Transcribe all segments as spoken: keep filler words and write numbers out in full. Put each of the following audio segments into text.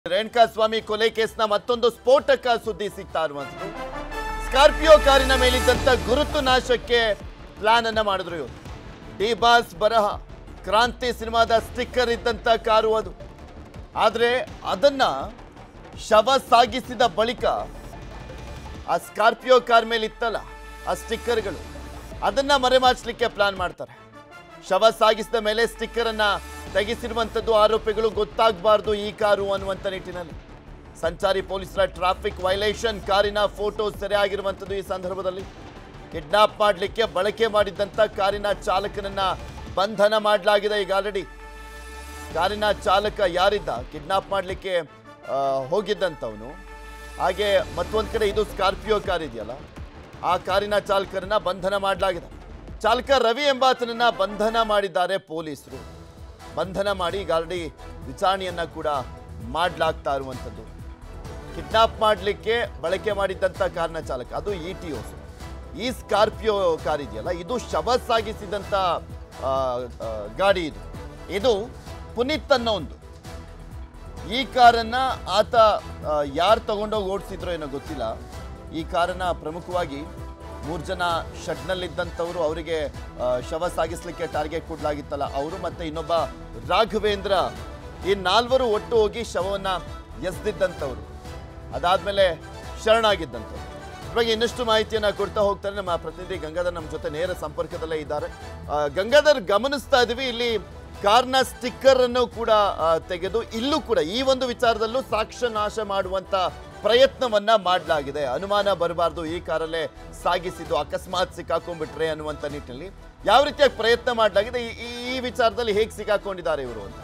ರೇಣುಕಾಸ್ವಾಮಿ ಕೊಲೆ ಕೇಸ್ನ ಮತ್ತೊಂದು ಸ್ಫೋಟಕ ಸುದ್ದಿ ಸಿಗ್ತಾ ಇರುವಂತದ್ದು ಸ್ಕಾರ್ಪಿಯೋ ಕಾರಿನ ಮೇಲಿದ್ದಂತ ಗುರುತು ನಾಶಕ್ಕೆ ಪ್ಲಾನ್ ಅನ್ನ ಮಾಡಿದ್ರು ಇವರು. ಡಿ ಬಾಸ್ ಬರಹ ಕ್ರಾಂತಿ ಸಿನಿಮಾದ ಸ್ಟಿಕ್ಕರ್ ಇದ್ದಂತ ಕಾರು ಅದು. ಆದ್ರೆ ಅದನ್ನ ಶವ ಸಾಗಿಸಿದ ಬಳಿಕ ಆ ಸ್ಕಾರ್ಪಿಯೋ ಕಾರ್ ಮೇಲೆ ಇತ್ತಲ್ಲ ಆ ಸ್ಟಿಕ್ಕರ್ಗಳು ಅದನ್ನ ಮರೆಮಾಚಲಿಕ್ಕೆ ಪ್ಲಾನ್ ಮಾಡ್ತಾರೆ. ಶವ ಸಾಗಿಸಿದ ಮೇಲೆ ಸ್ಟಿಕ್ಕರ್ ಅನ್ನ ತೆಗೆಸಿರುವಂತದ್ದು ಆರೋಪಿಗಳು ಗೊತ್ತಾಗಬಾರದು ಈ ಕಾರು ಅನ್ನುವಂತ ನಿಟ್ಟಿನಲ್ಲಿ ಸಂಚಾರಿ ಪೊಲೀಸರ ಟ್ರಾಫಿಕ್ ವೈಲೇಷನ್ ಕಾರಿನ ಫೋಟೋ ಸೆರೆ ಆಗಿರುವಂತದ್ದು. ಈ ಸಂದರ್ಭದಲ್ಲಿ ಕಿಡ್ನಾಪ್ ಮಾಡಲಿಕ್ಕೆ ಬಳಕೆ ಮಾಡಿದ್ದಂತ ಕಾರಿನ ಚಾಲಕನನ್ನ ಬಂಧನ ಮಾಡಲಾಗಿದೆ. ಈಗ ಆಲ್ರೆಡಿ ಕಾರಿನ ಚಾಲಕ ಯಾರಿದ್ದ ಕಿಡ್ನಾಪ್ ಮಾಡಲಿಕ್ಕೆ ಹೋಗಿದ್ದಂಥವನು, ಹಾಗೆ ಮತ್ತೊಂದು ಕಡೆ ಇದು ಸ್ಕಾರ್ಪಿಯೋ ಕಾರ್ ಇದೆಯಲ್ಲ ಆ ಕಾರಿನ ಚಾಲಕರನ್ನ ಬಂಧನ ಮಾಡಲಾಗಿದೆ. ಚಾಲಕ ರವಿ ಎಂಬಾತನನ್ನ ಬಂಧನ ಮಾಡಿದ್ದಾರೆ ಪೊಲೀಸರು. ಬಂಧನ ಮಾಡಿ ಈಗ ಆಲ್ರೆಡಿ ವಿಚಾರಣೆಯನ್ನ ಕೂಡ ಮಾಡಲಾಗ್ತಾ ಇರುವಂಥದ್ದು. ಕಿಡ್ನಾಪ್ ಮಾಡಲಿಕ್ಕೆ ಬಳಕೆ ಮಾಡಿದ್ದಂಥ ಕಾರ್ನ ಚಾಲಕ ಅದು ಇ ಟಿ ಓ. ಈ ಸ್ಕಾರ್ಪಿಯೋ ಕಾರ್ ಇದೆಯಲ್ಲ ಇದು ಶವ ಸಾಗಿಸಿದಂಥ ಗಾಡಿ. ಇದು ಇದು ಪುನೀತ್ ಅನ್ನೋ ಒಂದು ಈ ಕಾರನ್ನ ಆತ ಯಾರು ತಗೊಂಡೋಗಿ ಓಡಿಸಿದ್ರೋ ಏನೋ ಗೊತ್ತಿಲ್ಲ. ಈ ಕಾರನ್ನ ಪ್ರಮುಖವಾಗಿ ಮೂರು ಜನ ಶೆಡ್ನಲ್ಲಿದ್ದಂಥವ್ರು, ಅವರಿಗೆ ಶವ ಸಾಗಿಸ್ಲಿಕ್ಕೆ ಟಾರ್ಗೆಟ್ ಕೊಡಲಾಗಿತ್ತಲ್ಲ ಅವರು, ಮತ್ತೆ ಇನ್ನೊಬ್ಬ ರಾಘವೇಂದ್ರ, ಈ ನಾಲ್ವರು ಒಟ್ಟು ಹೋಗಿ ಶವವನ್ನು ಎಸ್ದಿದ್ದಂಥವ್ರು, ಅದಾದಮೇಲೆ ಶರಣಾಗಿದ್ದಂಥವ್ರು. ಇವಾಗ ಇನ್ನಷ್ಟು ಮಾಹಿತಿಯನ್ನು ಕೊಡ್ತಾ ಹೋಗ್ತಾರೆ ನಮ್ಮ ಪ್ರತಿನಿಧಿ ಗಂಗಾಧರ್ ನಮ್ಮ ಜೊತೆ ನೇರ ಸಂಪರ್ಕದಲ್ಲೇ ಇದ್ದಾರೆ. ಗಂಗಾಧರ್, ಗಮನಿಸ್ತಾ ಇದ್ದೀವಿ ಇಲ್ಲಿ ಕಾರ್ನ ಸ್ಟಿಕ್ಕರ್ ಅನ್ನು ಕೂಡ ತೆಗೆದು ಇಲ್ಲೂ ಕೂಡ ಈ ಒಂದು ವಿಚಾರದಲ್ಲೂ ಸಾಕ್ಷ್ಯ ನಾಶ ಮಾಡುವಂತ ಪ್ರಯತ್ನವನ್ನ ಮಾಡಲಾಗಿದೆ. ಅನುಮಾನ ಬರಬಾರ್ದು ಈ ಕಾರಲ್ಲೇ ಸಾಗಿಸಿದ್ದು, ಅಕಸ್ಮಾತ್ ಸಿಕ್ಕಾಕೊಂಡ್ಬಿಟ್ರೆ ಅನ್ನುವಂತ ನಿಟ್ಟಿನಲ್ಲಿ ಯಾವ ರೀತಿಯಾಗಿ ಪ್ರಯತ್ನ ಮಾಡಲಾಗಿದೆ, ಈ ವಿಚಾರದಲ್ಲಿ ಹೇಗೆ ಸಿಕ್ಕಾಕೊಂಡಿದ್ದಾರೆ ಇವರು ಅಂತ?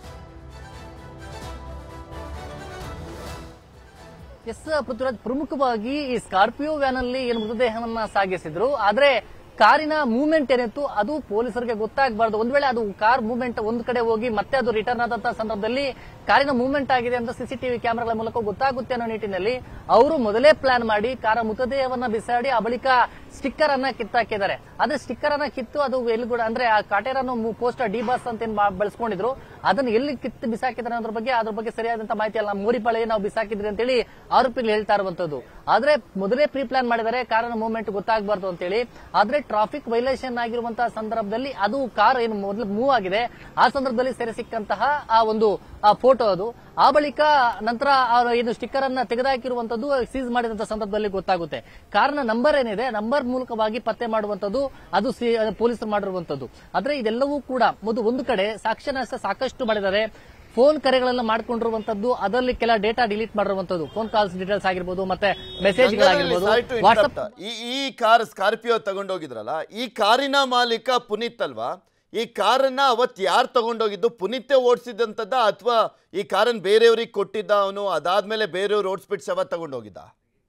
ಎಸ್ ಪೃಥ್ವಿರಾಜ್, ಪ್ರಮುಖವಾಗಿ ಈ ಸ್ಕಾರ್ಪಿಯೋ ವ್ಯಾನ್ ಅಲ್ಲಿ ಏನು ಮೃತದೇಹವನ್ನ ಸಾಗಿಸಿದ್ರು, ಆದ್ರೆ ಕಾರಿನ ಮೂವ್ಮೆಂಟ್ ಏನಿತ್ತು ಅದು ಪೊಲೀಸರಿಗೆ ಗೊತ್ತಾಗಬಾರ್ದು. ಒಂದ್ ವೇಳೆ ಅದು ಕಾರ್ ಮೂವ್ಮೆಂಟ್ ಒಂದ್ ಕಡೆ ಹೋಗಿ ಮತ್ತೆ ಅದು ರಿಟರ್ನ್ ಆದಂತಹ ಸಂದರ್ಭದಲ್ಲಿ ಕಾರಿನ ಮೂವ್ಮೆಂಟ್ ಆಗಿದೆ ಅಂತ ಸಿಸಿಟಿವಿ ಕ್ಯಾಮೆರಾಗಳ ಮೂಲಕ ಗೊತ್ತಾಗುತ್ತೆ ಅನ್ನೋ ನಿಟ್ಟಿನಲ್ಲಿ ಅವರು ಮೊದಲೇ ಪ್ಲಾನ್ ಮಾಡಿ ಕಾರ ಮೃತದೇಹವನ್ನ ಬಿಸಾಡಿ ಆ ಬಳಿಕ ಸ್ಟಿಕ್ಕರ್ ಅನ್ನ ಕಿತ್ತಾಕಿದ್ದಾರೆ. ಆದ್ರೆ ಸ್ಟಿಕ್ಕರ್ ಅನ್ನ ಕಿತ್ತು ಅದು ಎಲ್ಲಿ ಕೂಡ ಅಂದ್ರೆ ಆ ಕಾಟೇರನ್ನು ಪೋಸ್ಟರ್ ಡಿ ಬಾಸ್ ಅಂತ ಬಳಸ್ಕೊಂಡಿದ್ರು, ಅದನ್ನ ಎಲ್ಲಿ ಕಿತ್ತು ಬಿಸಾಕಿದ್ದಾರೆ ಅನ್ನೋದ್ರ ಬಗ್ಗೆ ಅದ್ರ ಬಗ್ಗೆ ಸರಿಯಾದಂತಹ ಮಾಹಿತಿ ಅಲ್ಲ. ಮೋರಿಪಾಳೆ ನಾವು ಬಿಸಾಕಿದ್ರಿ ಅಂತೇಳಿ ಆರೋಪಿಗಳು ಹೇಳ್ತಾ ಇರುವಂತದ್ದು. ಆದ್ರೆ ಮೊದಲೇ ಪ್ರೀ ಪ್ಲಾನ್ ಮಾಡಿದ್ದಾರೆ ಕಾರಿನ ಮೂವ್ಮೆಂಟ್ ಗೊತ್ತಾಗಬಾರ್ದು ಅಂತೇಳಿ. ಆದ್ರೆ ಟ್ರಾಫಿಕ್ ವೈಲೇಷನ್ ಆಗಿರುವಂತಹ ಸಂದರ್ಭದಲ್ಲಿ ಅದು ಕಾರ್ ಏನು ಮೊದಲು ಮೂವ್ ಆಗಿದೆ ಆ ಸಂದರ್ಭದಲ್ಲಿ ಸೆರೆ ಸಿಕ್ಕಂತಹ ಆ ಒಂದು ಫೋಟೋ ಅದು. ಆ ಬಳಿಕ ನಂತರ ಏನು ಸ್ಟಿಕ್ಕರ್ ಅನ್ನ ತೆಗೆದುಹಾಕಿರುವಂತದ್ದು ಸೀಸ್ ಮಾಡಿದಂತಹ ಸಂದರ್ಭದಲ್ಲಿ ಗೊತ್ತಾಗುತ್ತೆ. ಕಾರ್ನ ನಂಬರ್ ಏನಿದೆ ನಂಬರ್ ಮೂಲಕವಾಗಿ ಪತ್ತೆ ಮಾಡುವಂತದ್ದು ಅದು ಪೊಲೀಸರು ಮಾಡಿರುವಂತದ್ದು. ಆದ್ರೆ ಇದೆಲ್ಲವೂ ಕೂಡ ಮೊದಲು ಒಂದು ಕಡೆ ಸಾಕ್ಷ್ಯನಾಶ ಸಾಕಷ್ಟು ಮಾಡಿದ್ದಾರೆ. ಫೋನ್ ಕರೆಗಳೆಲ್ಲ ಮಾಡ್ಕೊಂಡಿರುವಂತದ್ದು, ಅದರಲ್ಲಿ ಕೆಲ ಡೇಟಾ ಡಿಲೀಟ್ ಮಾಡಿರುವಂತದ್ದು, ಫೋನ್ ಕಾಲ್ಸ್ ಡೀಟೇಲ್ಸ್ ಆಗಿರ್ಬೋದು, ಮತ್ತೆ ಮೆಸೇಜ್ಗಳಾಗಿರ್ಬೋದು. ವಾಟ್ಸ್ಆಪ್ ಈ ಕಾರ್ ಸ್ಕಾರ್ಪಿಯೋ ತಗೊಂಡೋಗಿದ್ರಲ್ಲ, ಈ ಕಾರಿನ ಮಾಲೀಕ ಪುನೀತ್ ಅಲ್ವಾ? ಈ ಕಾರನ್ನ ಅವತ್ ಯಾರು ತಗೊಂಡೋಗಿದ್ದು? ಪುನೀತೆ ಓಡಿಸಿದಂತದ್ದ ಅಥವಾ ಈ ಕಾರನ್ನ ಬೇರೆಯವ್ರಿಗೆ ಕೊಟ್ಟಿದ್ದ ಅವನು, ಅದಾದ್ಮೇಲೆ ಬೇರೆಯವ್ರು ಓಡಿಸ್ಬಿಟ್ಟು ಶವ ತಗೊಂಡೋಗಿದ್ದ?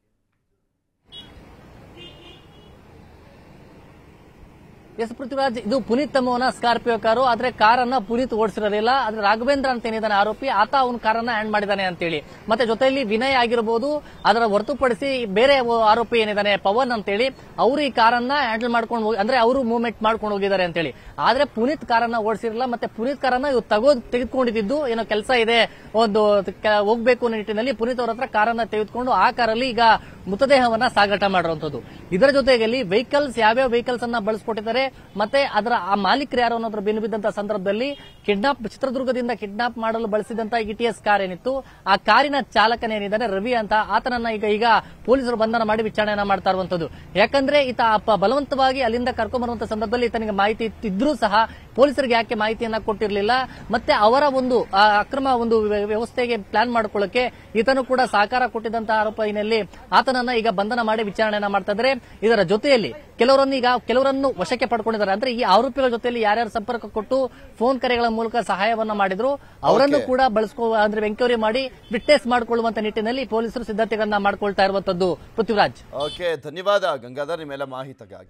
ಎಸ್ ಪೃಥ್ವಿರಾಜ್, ಇದು ಪುನೀತ್ ತಮ್ಮವನ ಸ್ಕಾರ್ಪಿಯೋ ಕಾರು. ಆದ್ರೆ ಕಾರನ್ನ ಪುನೀತ್ ಓಡಿಸಿರೋದಿಲ್ಲ. ಆದ್ರೆ ರಾಘವೇಂದ್ರ ಅಂತ ಏನಿದ್ದಾನೆ ಆರೋಪಿ, ಆತ ಅವನ ಕಾರನ್ನ ಹ್ಯಾಂಡ್ ಮಾಡಿದ್ದಾನೆ ಅಂತೇಳಿ. ಮತ್ತೆ ಜೊತೆಯಲ್ಲಿ ವಿನಯ್ ಆಗಿರಬಹುದು, ಅದರ ಹೊರತುಪಡಿಸಿ ಬೇರೆ ಆರೋಪಿ ಏನಿದ್ದಾನೆ ಪವನ್ ಅಂತೇಳಿ, ಅವರು ಈ ಕಾರನ್ನ ಹ್ಯಾಂಡಲ್ ಮಾಡ್ಕೊಂಡು ಅಂದ್ರೆ ಅವರು ಮೂವ್ಮೆಂಟ್ ಮಾಡ್ಕೊಂಡು ಹೋಗಿದ್ದಾರೆ ಅಂತೇಳಿ. ಆದ್ರೆ ಪುನೀತ್ ಕಾರನ್ನ ಓಡಿಸಿರಲಿಲ್ಲ. ಮತ್ತೆ ಪುನೀತ್ ಕಾರನ್ನ ಇವ್ ತಗೋ ತೆಗೆದುಕೊಂಡಿದ್ದು ಏನೋ ಕೆಲಸ ಇದೆ, ಒಂದು ಹೋಗ್ಬೇಕು ಅನ್ನೋ ನಿಟ್ಟಿನಲ್ಲಿ ಪುನೀತ್ ಅವರ ಹತ್ರ ಕಾರನ್ನ ತೆಗೆದುಕೊಂಡು ಆ ಕಾರಲ್ಲಿ ಈಗ ಮೃತದೇಹವನ್ನ ಸಾಗಾಟ ಮಾಡಿರುವಂತದ್ದು. ಇದರ ಜೊತೆಯಲ್ಲಿ ವೆಹಿಕಲ್ಸ್ ಯಾವ್ಯಾವ ವೆಹಿಕಲ್ಸ್ ಅನ್ನ ಬಳಸ್ಕೊಟ್ಟಿದ್ದಾರೆ, ಮತ್ತೆ ಅದರ ಆ ಮಾಲೀಕರು ಯಾರು ಅನ್ನೋದ್ರ ಬೆನ್ನು ಬಿದ್ದಂತಹ ಸಂದರ್ಭದಲ್ಲಿ ಕಿಡ್ನಾಪ್ ಚಿತ್ರದುರ್ಗದಿಂದ ಕಿಡ್ನಾಪ್ ಮಾಡಲು ಬಳಸಿದಂತಹ ಇಟಿಎಸ್ ಕಾರ್ ಏನಿತ್ತು, ಆ ಕಾರಿನ ಚಾಲಕನೇನಿದ್ದಾನೆ ರವಿ ಅಂತ, ಆತನನ್ನ ಈಗ ಈಗ ಪೊಲೀಸರು ಬಂಧನ ಮಾಡಿ ವಿಚಾರಣೆಯನ್ನ ಮಾಡ್ತಾ ಇರುವಂತದ್ದು. ಯಾಕಂದ್ರೆ ಈತ ಬಲವಂತವಾಗಿ ಅಲ್ಲಿಂದ ಕರ್ಕೊಂಡ್ ಬರುವಂತಹ ಸಂದರ್ಭದಲ್ಲಿ ಈತನಿಗೆ ಮಾಹಿತಿ ಇದ್ರೂ ಸಹ ಪೊಲೀಸರಿಗೆ ಯಾಕೆ ಮಾಹಿತಿಯನ್ನ ಕೊಟ್ಟಿರಲಿಲ್ಲ, ಮತ್ತೆ ಅವರ ಒಂದು ಅಕ್ರಮ ಒಂದು ವ್ಯವಸ್ಥೆಗೆ ಪ್ಲಾನ್ ಮಾಡ್ಕೊಳ್ಳಕ್ಕೆ ಈತನು ಕೂಡ ಸಹಕಾರ ಕೊಟ್ಟಿದ್ದಂತಹ ಆರೋಪ ಹಿನ್ನೆಲೆಯಲ್ಲಿ ಆತನನ್ನ ಈಗ ಬಂಧನ ಮಾಡಿ ವಿಚಾರಣೆಯನ್ನ ಮಾಡ್ತಾ ಇದ್ದಾರೆ. ಇದರ ಜೊತೆಯಲ್ಲಿ ಕೆಲವರನ್ನು ಈಗ ಕೆಲವರನ್ನು ವಶಕ್ಕೆ ಪಡ್ಕೊಂಡಿದ್ದಾರೆ. ಅಂದ್ರೆ ಈ ಆರೋಪಿಗಳ ಜೊತೆಯಲ್ಲಿ ಯಾರ್ಯಾರು ಸಂಪರ್ಕ ಕೊಟ್ಟು ಫೋನ್ ಕರೆಗಳ ಮೂಲಕ ಸಹಾಯವನ್ನ ಮಾಡಿದ್ರು ಅವರನ್ನು ಕೂಡ ಬಳಸ್ಕೊ ಅಂದ್ರೆ ಎಂಕ್ವೈರಿ ಮಾಡಿ ವಿಟ್ನೆಸ್ ಮಾಡಿಕೊಳ್ಳುವಂತ ನಿಟ್ಟಿನಲ್ಲಿ ಪೊಲೀಸರು ಸಿದ್ಧತೆಗಳನ್ನ ಮಾಡ್ಕೊಳ್ತಾ ಇರುವಂತದ್ದು. ಪೃಥ್ವಿರಾಜ್, ಓಕೆ, ಧನ್ಯವಾದ ಗಂಗಾಧರ್ ನಿಮ್ಮೆಲ್ಲ ಮಾಹಿತಿಗಾಗಿ.